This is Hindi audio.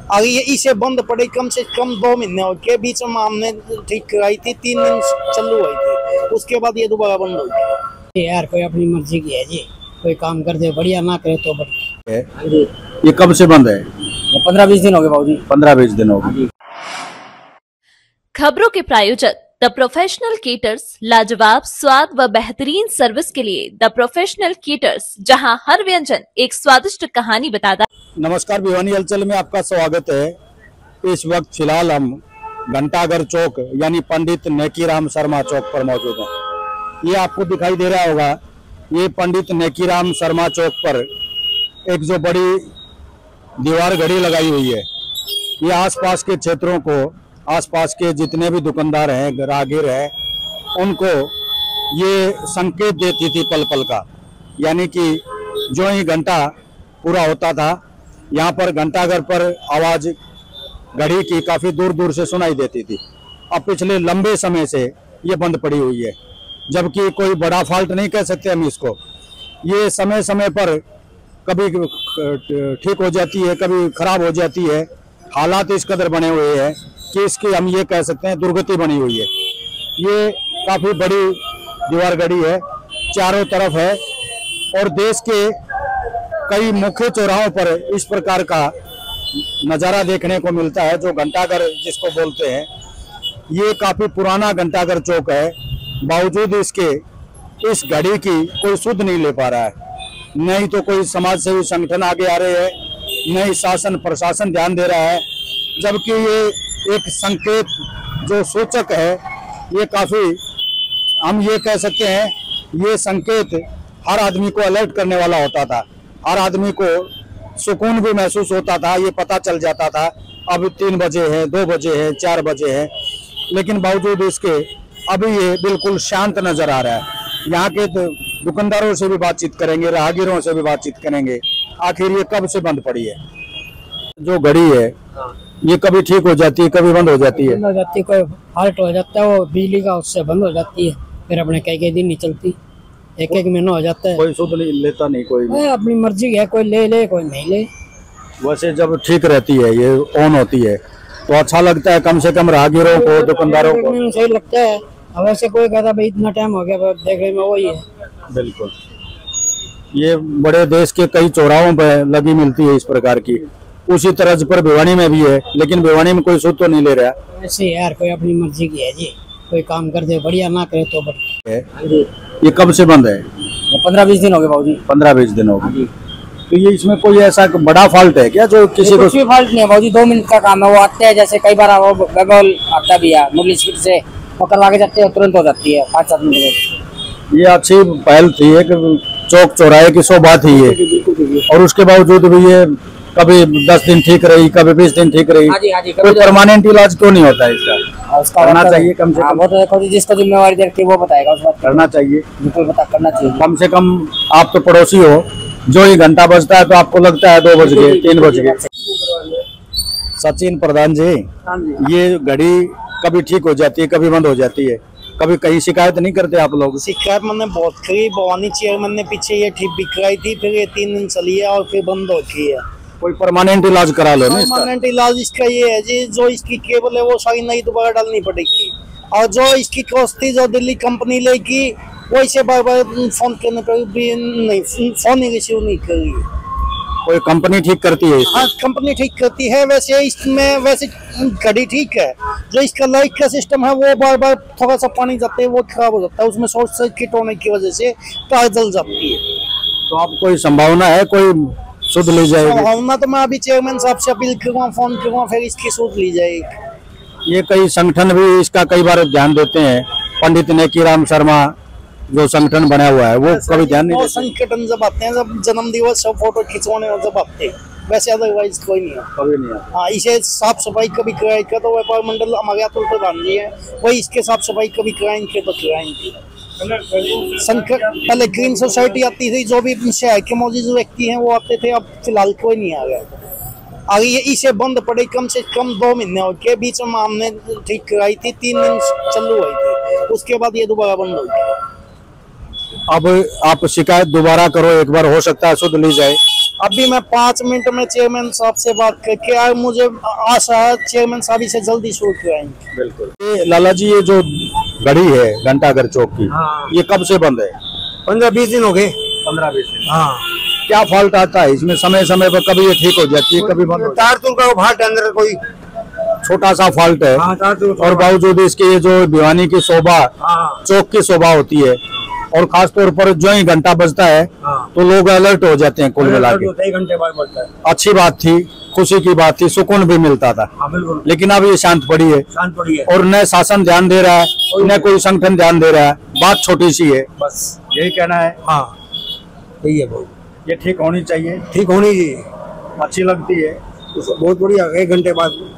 अगर ये इसे बंद पड़े कम से कम 2 महीने हो के बीच में हमने ठीक कराई थी, 3 दिन चालू हुई थी, उसके बाद ये दोबारा बंद हो गई। यार कोई अपनी मर्जी की है जी, कोई काम कर दे बढ़िया, ना करे तो बढ़िया। ये कब से बंद है? 15-20 दिन हो गए बाबूजी। 15-20 दिन हो गए। खबरों के प्रायोजक द प्रोफेशनल केटर्स, लाजवाब स्वाद व बेहतरीन सर्विस के लिए द प्रोफेशनल केटर्स, जहां हर व्यंजन एक स्वादिष्ट कहानी बताता। नमस्कार, भिवानी हलचल में आपका स्वागत है। इस वक्त फिलहाल हम घंटाघर चौक यानी पंडित नेकीराम शर्मा चौक पर मौजूद हैं। ये आपको दिखाई दे रहा होगा, ये पंडित नेकीराम शर्मा चौक पर एक जो बड़ी दीवार घड़ी लगाई हुई है, ये आसपास के क्षेत्रों को, आसपास के जितने भी दुकानदार हैं, राहगीर हैं, उनको ये संकेत देती थी पल पल का। यानी कि जो ही घंटा पूरा होता था, यहाँ पर घंटाघर पर आवाज घड़ी की काफी दूर दूर से सुनाई देती थी। अब पिछले लंबे समय से ये बंद पड़ी हुई है, जबकि कोई बड़ा फॉल्ट नहीं कह सकते हम इसको। ये समय समय पर कभी ठीक हो जाती है, कभी खराब हो जाती है। हालात इस कदर बने हुए हैं कि इसकी हम ये कह सकते हैं दुर्गति बनी हुई है। ये काफी बड़ी दीवार घड़ी है, चारों तरफ है, और देश के कई मुख्य चौराहों पर इस प्रकार का नज़ारा देखने को मिलता है। जो घंटाघर जिसको बोलते हैं, ये काफी पुराना घंटाघर चौक है। बावजूद इसके इस घड़ी की कोई सुध नहीं ले पा रहा है। नहीं तो कोई समाज सेवी संगठन आगे आ रहे हैं, नहीं शासन प्रशासन ध्यान दे रहा है, जबकि ये एक संकेत जो सूचक है, ये काफी हम ये कह सकते हैं, ये संकेत हर आदमी को अलर्ट करने वाला होता था। हर आदमी को सुकून भी महसूस होता था, ये पता चल जाता था अब 3 बजे है, 2 बजे है, 4 बजे है। लेकिन बावजूद इसके अभी ये बिल्कुल शांत नजर आ रहा है। यहाँ के दुकानदारों से भी बातचीत करेंगे, राहगीरों से भी बातचीत करेंगे, आखिर ये कब से बंद पड़ी है। जो घड़ी है ये कभी ठीक हो जाती है, कभी बंद हो जाती है। बंद हो जाती है, कोई फॉल्ट हो जाता है, वो बिजली का, उससे बंद हो जाती है। फिर अपने कई दिन नहीं चलती, एक महीना हो जाता है। कोई सुध लेता नहीं, कोई अपनी मर्जी है, कोई ले कोई नहीं ले। वैसे जब ठीक रहती है, ये ऑन होती है, तो अच्छा लगता है, कम से कम राहगीरों को, दुकानदारों को सही लगता है। अब वैसे कोई कहता भाई इतना टाइम हो गया, देखने में वही है। बिल्कुल, ये बड़े देश के कई चौराहों पर लगी मिलती है इस प्रकार की। उसी तरह पर भिवानी में भी है, लेकिन भिवानी में कोई सुध तो नहीं ले रहा। वैसे यार कोई अपनी मर्जी की है जी, कोई काम कर दे बढ़िया, ना करे तो बढ़िया। ये कब से बंद है? 15-20 दिन हो गए बाबूजी। 15-20 दिन हो गए। तो ये इसमें कोई ऐसा बड़ा फॉल्ट है क्या जो किसी को? कुछ भी फॉल्ट नहीं है बाबूजी, 2 मिनट का काम है। वो आते हैं, जैसे कई बार वो गगल आता भी है, मुरली स्पीड से वो करवा के जाते हैं, तुरंत हो जाती है 5-7 मिनट। ये अच्छी पहल थी, एक चौक चौराहे की शोभा थी ये, और उसके बावजूद भी ये कभी 10 दिन ठीक रही, कभी 20 दिन ठीक रही। कोई परमानेंट इलाज क्यों नहीं होता है इसका? करना चाहिए कम से कम। वो तो जिसको जिम्मेवारी देखती है वो बताएगा, उस बात करना चाहिए, बिल्कुल करना चाहिए। कम से कम आप तो पड़ोसी हो, जो ही घंटा बजता है तो आपको लगता है 2 बज गए, 3 बज गए। सचिन प्रधान जी, ये घड़ी कभी ठीक हो जाती है, कभी बंद हो जाती है, कभी कहीं शिकायत नहीं करते आप लोग? शिकायत मैंने बहुत करी, भवानी चेयरमैन ने पीछे ये ठीक बिकराई थी, फिर ये 3 दिन चली है और फिर बंद हो गई है। कोई परमानेंट इलाज करा लो ना इसका। परमानेंट इलाज इसका ये है जी, जो इसकी केबल है वो सारी नई दोबारा डालनी पड़ेगी, और जो इसकी कॉस्ट थी जो दिल्ली कंपनी लेगी, वो इसे बार बार फोन करने पर भी नहीं, फोन ही रिसीव नहीं कर रही। कोई कंपनी ठीक करती है? हाँ, कंपनी ठीक करती है। वैसे इसमें वैसे घड़ी ठीक है, जो इसका लाइट का सिस्टम है वो बार बार थोड़ा सा पानी जाते है वो खराब हो जाता है, उसमें शॉर्ट सर्किट होने की वजह से तार जल जाती है। तो आप कोई संभावना है कोई सुध ली जाएगी? संभावना तो मैं अभी चेयरमैन साहब से अपील करूँगा, फोन करूँगा, फिर इसकी सुध ली जाएगी। ये कई संगठन भी इसका कई बार ध्यान देते हैं। पंडित नेकीराम शर्मा जो संगठन बना हुआ है वो कभी ध्यान नहीं देते। संगठन जब आते हैं, जब जन्म दिवस सब फोटो खिंचवाने और जब आते हैं, वैसे अदरवाइज कोई नहीं है, कभी नहीं है। हाँ, इसे साफ सफाई कभी कराएगा तो व्यापार मंडल हमारे अतुल प्रधान जी है, वही इसके साफ सफाई कभी कराएंगे तो कराएंगे। संकट पहले ग्रीन सोसाइटी आती थी, जो भी शहर के मौजूद व्यक्ति हैं वो आते थे, अब फिलहाल कोई नहीं आ गया। अगर ये इसे बंद पड़े कम से कम 2 महीने हो के बीच में हमने ठीक कराई थी, 3 दिन चालू हुई थी, उसके बाद ये दोबारा बंद हो गई। अब आप शिकायत दोबारा करो, एक बार हो सकता है सुध ली जाए। अभी मैं 5 मिनट में चेयरमैन साहब से बात करके आया, मुझे आशा है चेयरमैन साहब इसे जल्दी शुरू कराएंगे। बिल्कुल। ये लाला जी, ये जो गड़ी है घंटाघर चौक की, ये कब से बंद है? 15-20 दिन हो गए। 15-20 दिन। हाँ, क्या फॉल्ट आता है इसमें? समय समय पर कभी ये ठीक हो जाती है, कभी बंद हो जाती है। तार तुल का फाल्ट अंदर कोई छोटा सा फॉल्ट है, और बावजूद इसके ये जो भिवानी की शोभा, चौक की शोभा होती है, और खासतौर पर जो ही घंटा बजता है तो लोग अलर्ट हो जाते हैं। कुल मिला के 1 घंटे बाद बढ़ता है। अच्छी बात थी, खुशी की बात थी, सुकून भी मिलता था। बिल्कुल लेकिन अब ये शांत पड़ी है, शांत पड़ी है। और न शासन ध्यान दे रहा है, न कोई संगठन ध्यान दे रहा है। बात छोटी सी है, बस यही कहना है। हाँ, यही है बहुत। ये ठीक होनी चाहिए, ठीक होनी चाहिए, अच्छी लगती है। बहुत बढ़िया। 1 घंटे बाद